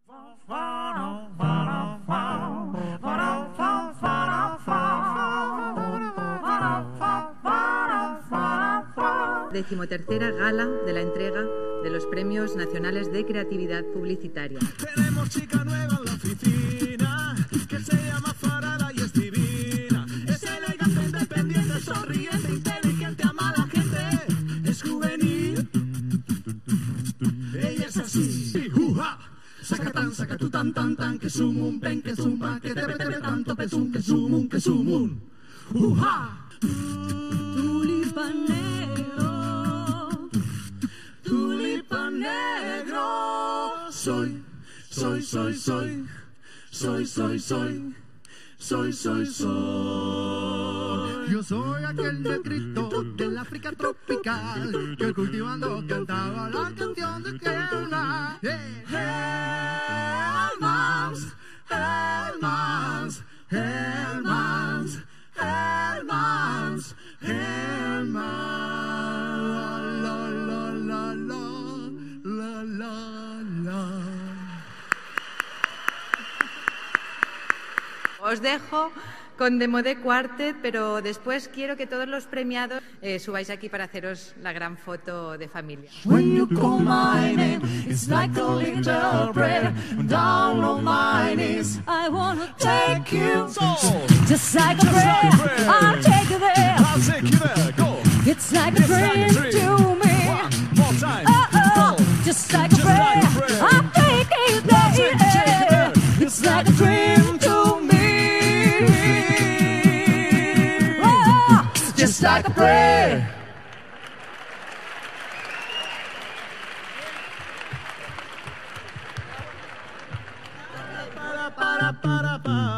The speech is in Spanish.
Decimotercera gala de la entrega de los Premios Nacionales de Creatividad Publicitaria. Tenemos chica nueva en la oficina, que se llama Farada y es divina. Es elegante, independiente, sonriente, inteligente, ama a la gente. Es juvenil. Ella es así. ¡Juja! Sacatán, sacatú, tan, tan, tan, que sumun, pen, que zumba, que te ve tanto, petum, que sumun, que sumun. ¡Juja! Tulipán negro, tulipán negro. Soy. Yo soy aquel negrito del África tropical que cultivando cantaba la canción de Keuna. Hellmans, Hellmans, Hellmans, Hellmans, Hellmans. La la la la la la. Os dejo con Demodé Quartet, pero después quiero que todos los premiados subáis aquí para haceros la gran foto de familia. When you call my name, it's like a little prayer. Down on my knees, I wanna take you. Just like a prayer, I'll take you there. I'll take you there, go. It's like a dream to me. One more time. Just like a prayer, I'll take you there. It's like a dream to me. Just like a prayer. Para, para, para.